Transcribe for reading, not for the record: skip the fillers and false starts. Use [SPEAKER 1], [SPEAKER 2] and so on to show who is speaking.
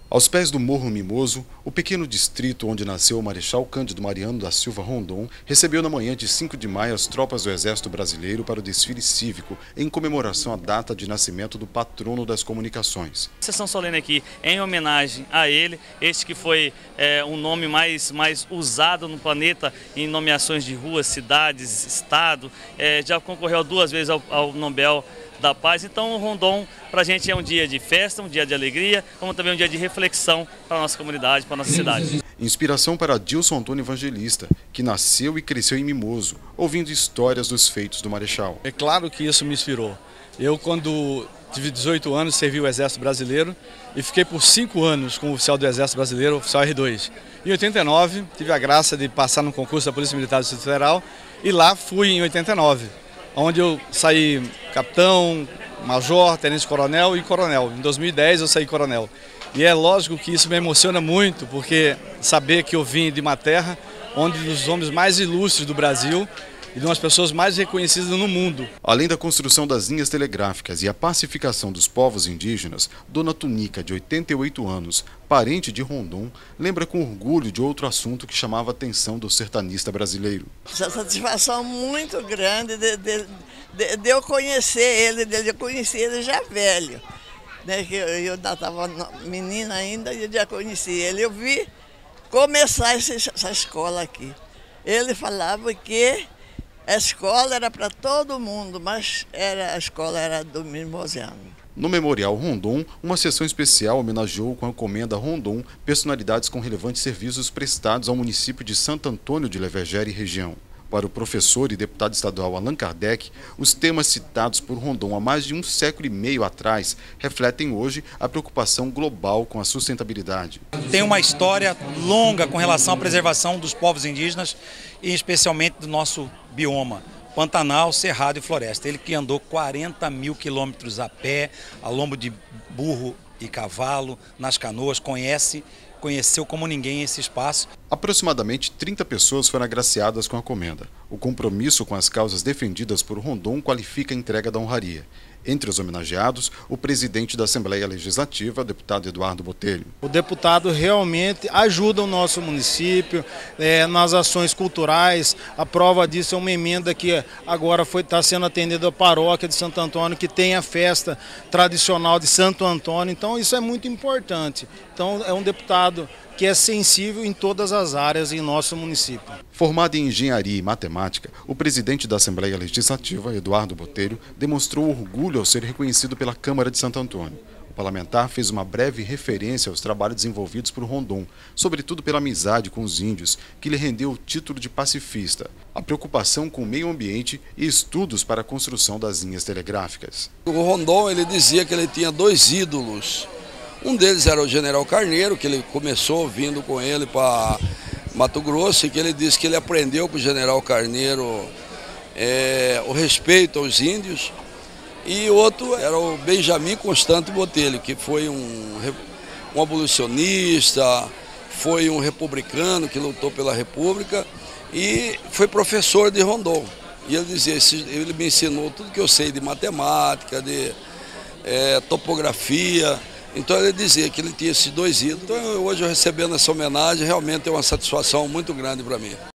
[SPEAKER 1] Aos pés do Morro Mimoso, o pequeno distrito onde nasceu o Marechal Cândido Mariano da Silva Rondon recebeu na manhã de 5 de maio as tropas do Exército Brasileiro para o desfile cívico em comemoração à data de nascimento do patrono das comunicações.
[SPEAKER 2] Sessão solene aqui em homenagem a ele, este que foi um nome mais usado no planeta em nomeações de ruas, cidades, estado, já concorreu 2 vezes ao Nobel da Paz. Então o Rondon para a gente é um dia de festa, um dia de alegria, como também um dia de reflexão para a nossa comunidade, para a nossa cidade.
[SPEAKER 1] Inspiração para Dilson Antônio Evangelista, que nasceu e cresceu em Mimoso, ouvindo histórias dos feitos do Marechal.
[SPEAKER 3] É claro que isso me inspirou. Eu, quando tive 18 anos, servi o Exército Brasileiro e fiquei por 5 anos como oficial do Exército Brasileiro, oficial R2. Em 89, tive a graça de passar no concurso da Polícia Militar do Distrito Federal e lá fui em 89. Onde eu saí capitão, major, tenente-coronel e coronel. Em 2010 eu saí coronel. E é lógico que isso me emociona muito, porque saber que eu vim de uma terra onde os homens mais ilustres do Brasil e de umas pessoas mais reconhecidas no mundo.
[SPEAKER 1] Além da construção das linhas telegráficas e a pacificação dos povos indígenas, Dona Tunica, de 88 anos, parente de Rondon, lembra com orgulho de outro assunto que chamava a atenção do sertanista brasileiro.
[SPEAKER 4] Essa satisfação muito grande de eu conhecer ele, de eu conhecer ele já velho. Né, que eu ainda estava menina ainda e eu já conheci ele. Eu vi começar essa escola aqui. Ele falava que a escola era para todo mundo, mas a escola era do mimosiano.
[SPEAKER 1] No Memorial Rondon, uma sessão especial homenageou com a Comenda Rondon personalidades com relevantes serviços prestados ao município de Santo Antônio de Levergera e região. Para o professor e deputado estadual Allan Kardec, os temas citados por Rondon há mais de 1 século e meio atrás refletem hoje a preocupação global com a sustentabilidade.
[SPEAKER 5] Tem uma história longa com relação à preservação dos povos indígenas e especialmente do nosso bioma, Pantanal, Cerrado e Floresta. Ele que andou 40 mil quilômetros a pé, a lombo de burro e cavalo, nas canoas, conheceu como ninguém esse espaço.
[SPEAKER 1] Aproximadamente 30 pessoas foram agraciadas com a comenda. O compromisso com as causas defendidas por Rondon qualifica a entrega da honraria. Entre os homenageados, o presidente da Assembleia Legislativa, o deputado Eduardo Botelho.
[SPEAKER 6] O deputado realmente ajuda o nosso município nas ações culturais. A prova disso é uma emenda que agora está sendo atendida à paróquia de Santo Antônio, que tem a festa tradicional de Santo Antônio. Então isso é muito importante. Então é um deputado que é sensível em todas as áreas em nosso município.
[SPEAKER 1] Formado em engenharia e matemática, o presidente da Assembleia Legislativa, Eduardo Botelho, demonstrou orgulho ao ser reconhecido pela Câmara de Santo Antônio. O parlamentar fez uma breve referência aos trabalhos desenvolvidos por Rondon, sobretudo pela amizade com os índios, que lhe rendeu o título de pacifista, a preocupação com o meio ambiente e estudos para a construção das linhas telegráficas.
[SPEAKER 7] O Rondon, ele dizia que ele tinha 2 ídolos. Um deles era o General Carneiro, que ele começou vindo com ele para Mato Grosso, e que ele disse que ele aprendeu com o General Carneiro o respeito aos índios. E outro era o Benjamin Constante Botelho, que foi um abolicionista, foi um republicano que lutou pela República e foi professor de Rondon. E ele dizia, ele me ensinou tudo que eu sei de matemática, de topografia. Então ele dizia que ele tinha esses 2 ídolos. Então hoje eu recebendo essa homenagem realmente é uma satisfação muito grande para mim.